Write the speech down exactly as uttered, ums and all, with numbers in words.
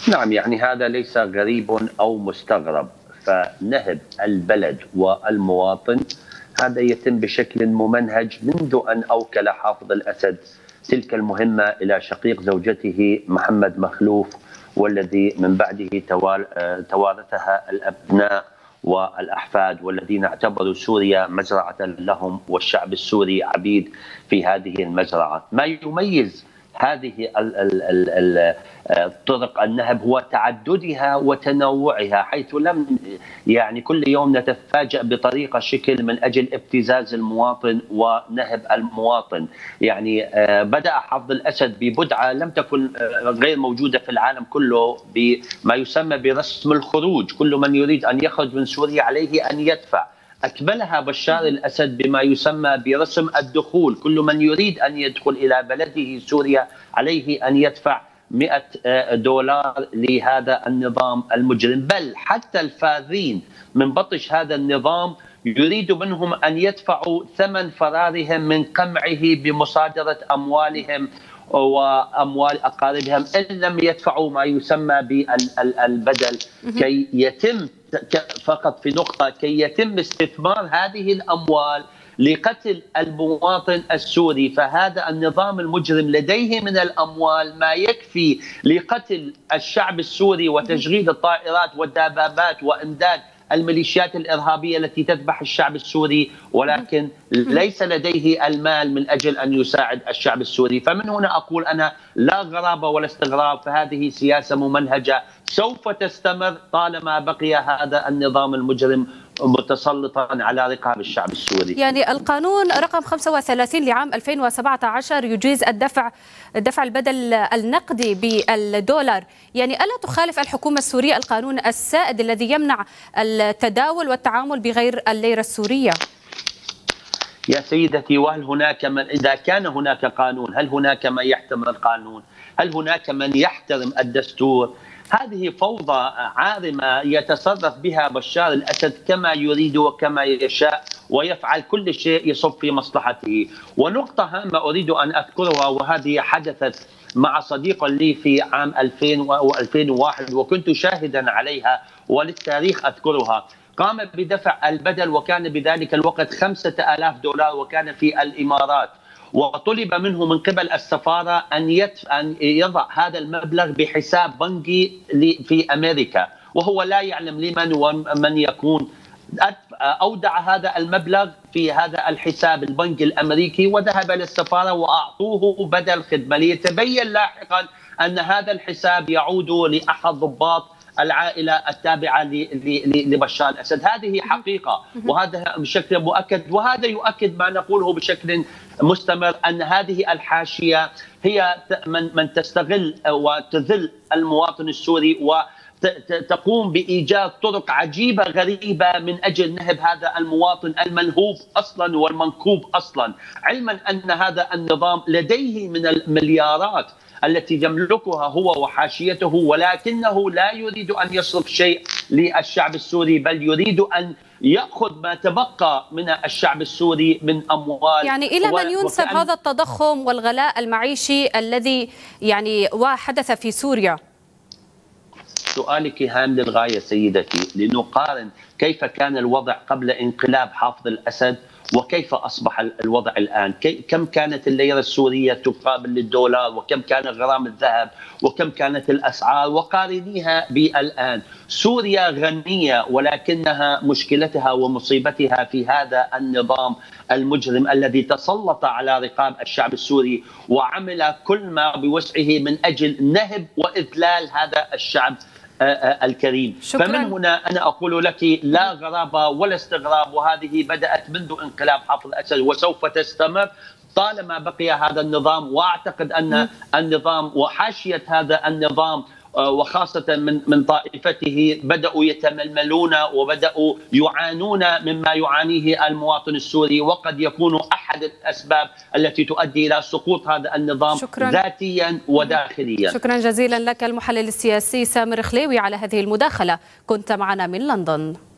نعم، يعني هذا ليس غريب أو مستغرب، فنهب البلد والمواطن هذا يتم بشكل ممنهج منذ أن أوكل حافظ الأسد تلك المهمة إلى شقيق زوجته محمد مخلوف، والذي من بعده توارثها الأبناء والأحفاد، والذين اعتبروا سوريا مزرعة لهم والشعب السوري عبيد في هذه المزرعة. ما يميز هذه الطرق النهب هو تعددها وتنوعها، حيث لم يعني كل يوم نتفاجأ بطريقة شكل من أجل ابتزاز المواطن ونهب المواطن. يعني بدأ حافظ الأسد ببدعة لم تكن غير موجودة في العالم كله، بما يسمى برسم الخروج. كل من يريد أن يخرج من سوريا عليه أن يدفع. أكملها بشار الأسد بما يسمى برسم الدخول. كل من يريد أن يدخل إلى بلده سوريا عليه أن يدفع مئة دولار لهذا النظام المجرم. بل حتى الفاذين من بطش هذا النظام يريد منهم أن يدفعوا ثمن فرارهم من قمعه بمصادرة أموالهم وأموال أقاربهم إن لم يدفعوا ما يسمى بالبدل، كي يتم فقط في نقطة كي يتم استثمار هذه الأموال لقتل المواطن السوري. فهذا النظام المجرم لديه من الأموال ما يكفي لقتل الشعب السوري وتشغيل الطائرات والدبابات وإمداد الميليشيات الإرهابية التي تذبح الشعب السوري، ولكن ليس لديه المال من أجل أن يساعد الشعب السوري. فمن هنا أقول أنا لا غرابة ولا استغراب، فهذه سياسة ممنهجة سوف تستمر طالما بقي هذا النظام المجرم متسلطا على رقاب الشعب السوري. يعني القانون رقم خمسة وثلاثين لعام ألفين وسبعة عشر يجيز الدفع دفع البدل النقدي بالدولار، يعني ألا تخالف الحكومة السورية القانون السائد الذي يمنع التداول والتعامل بغير الليرة السورية؟ يا سيدتي، وهل هناك من إذا كان هناك قانون هل هناك من يحترم القانون؟ هل هناك من يحترم الدستور؟ هذه فوضى عارمة يتصرف بها بشار الأسد كما يريد وكما يشاء، ويفعل كل شيء يصب في مصلحته. ونقطة هامة أريد أن أذكرها، وهذه حدثت مع صديق لي في عام ألفين وألفين وواحد وكنت شاهدا عليها وللتاريخ أذكرها. قام بدفع البدل وكان بذلك الوقت خمسة آلاف دولار وكان في الإمارات، وطلب منه من قبل السفارة أن أن يضع هذا المبلغ بحساب بنكي في أمريكا، وهو لا يعلم لمن ومن يكون. أودع هذا المبلغ في هذا الحساب البنكي الأمريكي وذهب للسفارة وأعطوه بدل خدمة، ليتبين لاحقا أن هذا الحساب يعود لأحد ضباط العائلة التابعة لبشار الأسد. هذه حقيقة وهذا بشكل مؤكد، وهذا يؤكد ما نقوله بشكل مستمر أن هذه الحاشية هي من من تستغل وتذل المواطن السوري وتقوم بإيجاد طرق عجيبة غريبة من أجل نهب هذا المواطن المنهوب أصلا والمنكوب أصلا، علما أن هذا النظام لديه من المليارات التي يملكها هو وحاشيته، ولكنه لا يريد أن يصرف شيء للشعب السوري، بل يريد أن يأخذ ما تبقى من الشعب السوري من أموال. يعني إلى من ينسب هذا التضخم والغلاء المعيشي الذي يعني وحدث في سوريا؟ سؤالك هام للغاية سيدتي، لنقارن كيف كان الوضع قبل انقلاب حافظ الأسد وكيف أصبح الوضع الآن. كم كانت الليرة السورية تقابل للدولار، وكم كان غرام الذهب، وكم كانت الأسعار، وقارنيها بالآن. سوريا غنية، ولكنها مشكلتها ومصيبتها في هذا النظام المجرم الذي تسلط على رقاب الشعب السوري وعمل كل ما بوسعه من أجل نهب وإذلال هذا الشعب الكريم. شكراً. فمن هنا أنا أقول لك لا غرابة ولا استغراب، وهذه بدأت منذ انقلاب حافظ الأسد وسوف تستمر طالما بقي هذا النظام. وأعتقد أن النظام وحاشية هذا النظام وخاصة من من طائفته بدأوا يتململون وبدأوا يعانون مما يعانيه المواطن السوري، وقد يكون أحد الأسباب التي تؤدي إلى سقوط هذا النظام شكراً. ذاتيا وداخليا. شكرا جزيلا لك المحلل السياسي سامر خليوي على هذه المداخلة، كنت معنا من لندن.